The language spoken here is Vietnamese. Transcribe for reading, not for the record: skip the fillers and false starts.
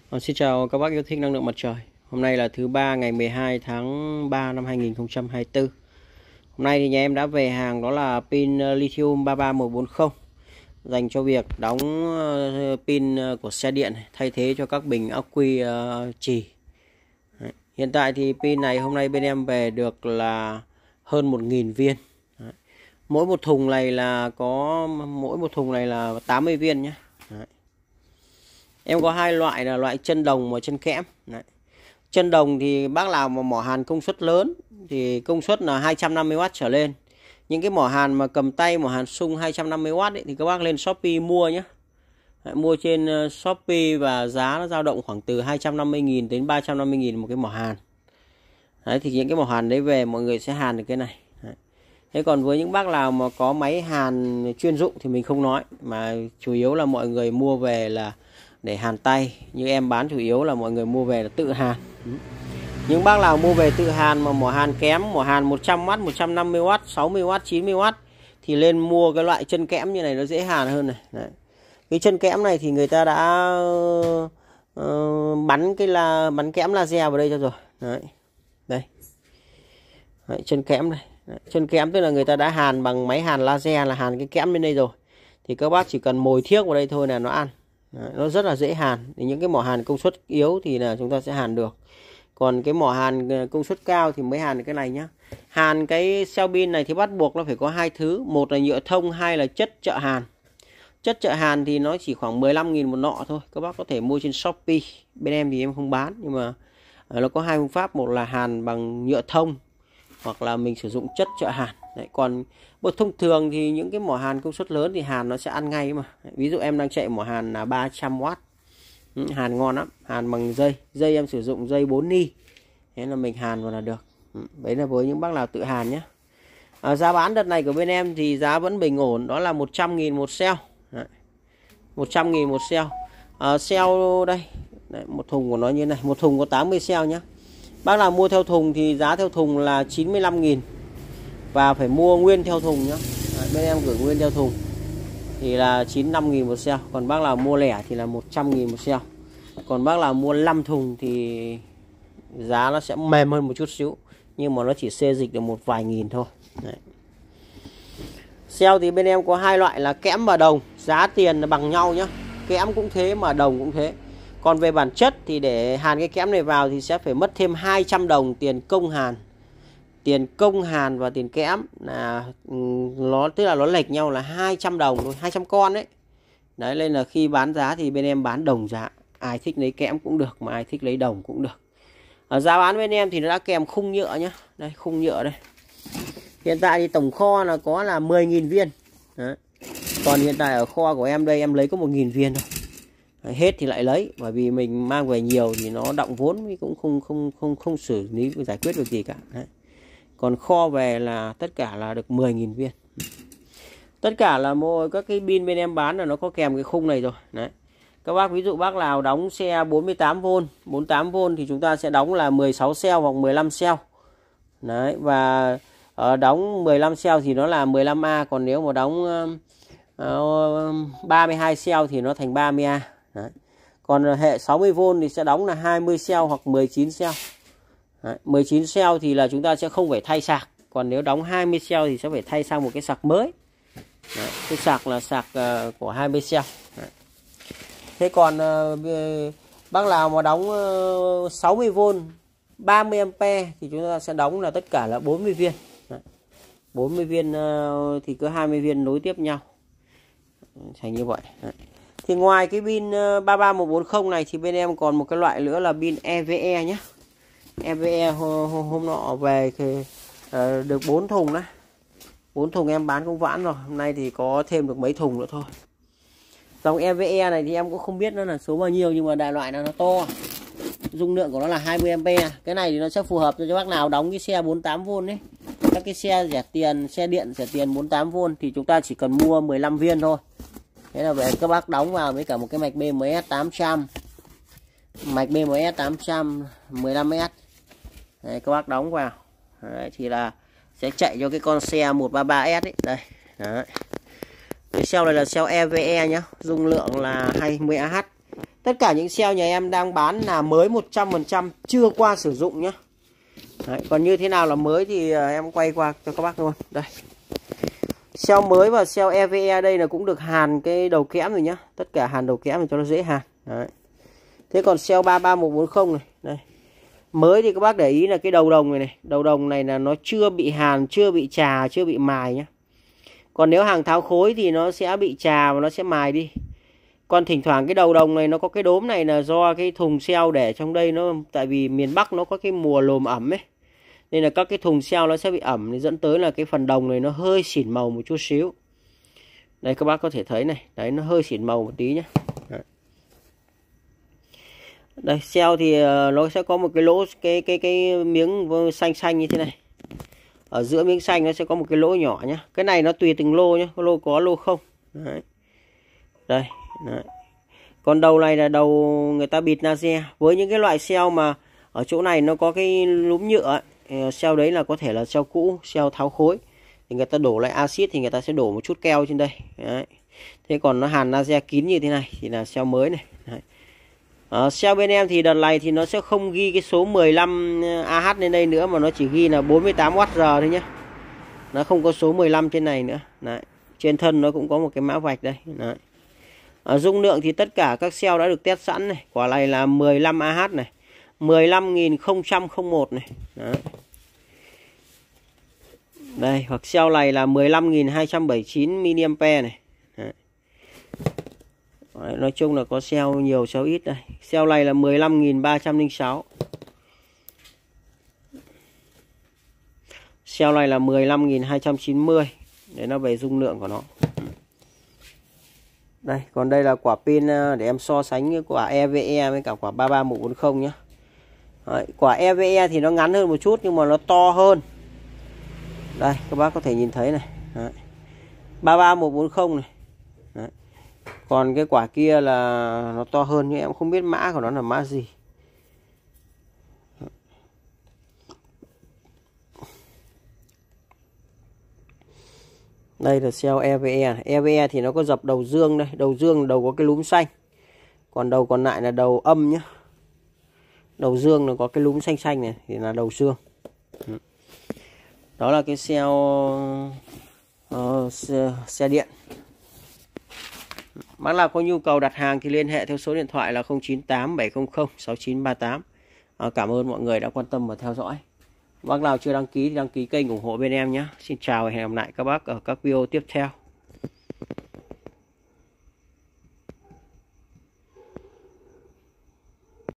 Xin chào các bác yêu thích năng lượng mặt trời. Hôm nay là thứ ba ngày 12 tháng 3 năm 2024. Hôm nay thì nhà em đã về hàng đó là pin lithium 33140 dành cho việc đóng pin của xe điện thay thế cho các bình ắc quy chì. Hiện tại thì pin này hôm nay bên em về được là hơn 1.000 viên. Mỗi một thùng này là 80 viên nhé. Em có hai loại là loại chân đồng và chân kẽm. Đấy. Chân đồng thì bác nào mà mỏ hàn công suất lớn thì công suất là 250W trở lên. Những cái mỏ hàn mà cầm tay, mỏ hàn sung 250W ấy, thì các bác lên Shopee mua nhé. Đấy, mua trên Shopee và giá nó dao động khoảng từ 250.000 đến 350.000 một cái mỏ hàn. Đấy, thì những cái mỏ hàn đấy về mọi người sẽ hàn được cái này. Đấy. Thế còn với những bác nào mà có máy hàn chuyên dụng thì mình không nói, mà chủ yếu là mọi người mua về là để hàn tay. Như em bán chủ yếu là mọi người mua về là tự hàn. Những bác nào mua về tự hàn mà mỏ hàn kém, mỏ hàn 100W, 150W, 60W, 90W thì lên mua cái loại chân kẽm như này, nó dễ hàn hơn này. Đấy. Cái chân kẽm này thì người ta đã bắn kẽm laser vào đây cho rồi. Đấy. Đây. Đấy, chân kẽm này. Đấy. Chân kẽm tức là người ta đã hàn bằng máy hàn laser, là hàn cái kẽm bên đây rồi. Thì các bác chỉ cần mồi thiếc vào đây thôi là nó ăn. Đấy, nó rất là dễ hàn. Thì những cái mỏ hàn công suất yếu thì là chúng ta sẽ hàn được. Còn cái mỏ hàn công suất cao thì mới hàn được cái này nhá. Hàn cái cell pin này thì bắt buộc nó phải có hai thứ. Một là nhựa thông, hai là chất trợ hàn. Chất trợ hàn thì nó chỉ khoảng 15.000 một nọ thôi. Các bác có thể mua trên Shopee. Bên em thì em không bán, nhưng mà nó có hai phương pháp. Một là hàn bằng nhựa thông, hoặc là mình sử dụng chất trợ hàn. Đấy, còn thông thường thì những cái mỏ hàn công suất lớn thì hàn nó sẽ ăn ngay mà. Đấy, ví dụ em đang chạy mỏ hàn là 300W. Hàn ngon lắm. Hàn bằng dây. Dây em sử dụng dây 4 ni. Thế là mình hàn vào là được. Đấy là với những bác nào tự hàn nhé. Giá bán đợt này của bên em thì giá vẫn bình ổn. Đó là 100.000 một cell. 100.000 một cell. Cell đây. Đấy, một thùng của nó như này. Một thùng có 80 cell nhé. Bác nào mua theo thùng thì giá theo thùng là 95.000. Và phải mua nguyên theo thùng nhé. Bên em gửi nguyên theo thùng thì là 95.000 một cell. Còn bác nào mua lẻ thì là 100.000 một cell. Còn bác nào mua 5 thùng thì giá nó sẽ mềm hơn một chút xíu, nhưng mà nó chỉ xê dịch được một vài nghìn thôi. Đấy. Cell thì bên em có hai loại là kẽm và đồng. Giá tiền là bằng nhau nhé. Kẽm cũng thế mà đồng cũng thế. Còn về bản chất thì để hàn cái kẽm này vào thì sẽ phải mất thêm 200 đồng tiền công hàn. Tiền công hàn và tiền kẽm là tức là nó lệch nhau là 200 đồng thôi, 200 con đấy. Đấy, nên là khi bán giá thì bên em bán đồng giá. Ai thích lấy kẽm cũng được, mà ai thích lấy đồng cũng được. Giá bán bên em thì nó đã kèm khung nhựa nhá. Đây, khung nhựa đây. Hiện tại thì tổng kho là có là 10.000 viên. Đấy. Còn hiện tại ở kho của em đây em lấy có 1.000 viên thôi. Đấy, hết thì lại lấy, bởi vì mình mang về nhiều thì nó đọng vốn, cũng không xử lý giải quyết được gì cả. Đấy. Còn kho về là tất cả là được 10.000 viên. Tất cả là mua các cái pin bên em bán là nó có kèm cái khung này rồi. Đấy. Các bác ví dụ bác nào đóng xe 48V, 48V thì chúng ta sẽ đóng là 16 cell hoặc 15 cell. Đấy, và đóng 15 cell thì nó là 15A, còn nếu mà đóng 32 cell thì nó thành 30A. Đấy. Còn hệ 60V thì sẽ đóng là 20 cell hoặc 19 cell. Đấy, 19 cell thì là chúng ta sẽ không phải thay sạc. Còn nếu đóng 20 cell thì sẽ phải thay sang một cái sạc mới. Đấy, cái sạc là sạc của 20 cell. Đấy. Thế còn bác nào mà đóng 60V 30A thì chúng ta sẽ đóng là tất cả là 40 viên. Đấy. 40 viên thì cứ 20 viên nối tiếp nhau. Thành như vậy. Đấy. Thì ngoài cái pin 33140 này thì bên em còn một cái loại nữa là pin EVE nhé. EVE hôm nọ về thì được 4 thùng đấy. 4 thùng em bán cũng vãn rồi. Hôm nay thì có thêm được mấy thùng nữa thôi. Dòng EVE này thì em cũng không biết nó là số bao nhiêu, nhưng mà đại loại là nó to. Dung lượng của nó là 20A. Cái này thì nó sẽ phù hợp cho bác nào đóng cái xe 48V đấy. Các cái xe rẻ tiền, xe điện rẻ tiền 48V thì chúng ta chỉ cần mua 15 viên thôi. Thế là về các bác đóng vào với cả một cái mạch BMS 800. Mạch BMS 800 15S. Đấy, các bác đóng vào. Đấy, thì là sẽ chạy cho cái con xe 133S ấy. Đây. Đấy. Cái cell này là cell EVE nhá, dung lượng là 20Ah. Tất cả những sale nhà em đang bán là mới 100%, chưa qua sử dụng nhá. Đấy, còn như thế nào là mới thì em quay qua cho các bác luôn. Đây. Sale mới và sale EVE đây là cũng được hàn cái đầu kẽm rồi nhá. Tất cả hàn đầu kẽm để cho nó dễ hàn. Đấy. Thế còn sale 33140 này, đây. Mới thì các bác để ý là cái đầu đồng này, đầu đồng này là nó chưa bị hàn, chưa bị trà, chưa bị mài nhá. Còn nếu hàng tháo khối thì nó sẽ bị trà và nó sẽ mài đi. Còn thỉnh thoảng cái đầu đồng này nó có cái đốm này là do cái thùng sale để trong đây nó, tại vì miền Bắc nó có cái mùa lồm ẩm ấy, nên là các cái thùng sale nó sẽ bị ẩm, nên dẫn tới là cái phần đồng này nó hơi xỉn màu một chút xíu. Đây các bác có thể thấy này, đấy nó hơi xỉn màu một tí nhé. Đây sale thì nó sẽ có một cái lỗ, cái miếng xanh xanh như thế này. Ở giữa miếng xanh nó sẽ có một cái lỗ nhỏ nhé. Cái này nó tùy từng lô nhé, có lô có lô không. Đấy. Đây. Đấy. Còn đầu này là đầu người ta bịt laser. Với những cái loại sale mà ở chỗ này nó có cái núm nhựa ấy, sale đấy là có thể là sale cũ, sale tháo khối, thì người ta đổ lại axit thì người ta sẽ đổ một chút keo trên đây. Đấy. Thế còn nó hàn laser kín như thế này thì là sale mới này. Đấy. Sale bên em thì đợt này thì nó sẽ không ghi cái số 15 AH lên đây nữa, mà nó chỉ ghi là 48Wh thôi nhé. Nó không có số 15 trên này nữa. Đấy. Trên thân nó cũng có một cái mã vạch đây. Đấy. Dung lượng thì tất cả các sale đã được test sẵn này. Quả này là 15 AH này, 15.001 này. Đấy. Đây, hoặc sale này là 15.279 mAh này. Đấy. Đấy, nói chung là có sale nhiều sale ít đây. Sale này là 15.306. Sale này là 15.290. Đấy nó về dung lượng của nó. Đây, còn đây là quả pin để em so sánh với quả EVE với cả quả 33140 nhé. Đấy, quả EVE thì nó ngắn hơn một chút nhưng mà nó to hơn. Đây, các bác có thể nhìn thấy này. Đấy. 33140 này. Đấy. Còn cái quả kia là nó to hơn nhưng em không biết mã của nó là mã gì. Đây là sale EVE này. EVE thì nó có dập đầu dương đây. Đầu dương là đầu có cái lúm xanh. Còn đầu còn lại là đầu âm nhá. Đầu dương nó có cái lúm xanh xanh này thì là đầu dương. Đó là cái xe điện. Bác nào có nhu cầu đặt hàng thì liên hệ theo số điện thoại là 098 700 6938. Cảm ơn mọi người đã quan tâm và theo dõi. Bác nào chưa đăng ký thì đăng ký kênh ủng hộ bên em nhé. Xin chào và hẹn gặp lại các bác ở các video tiếp theo.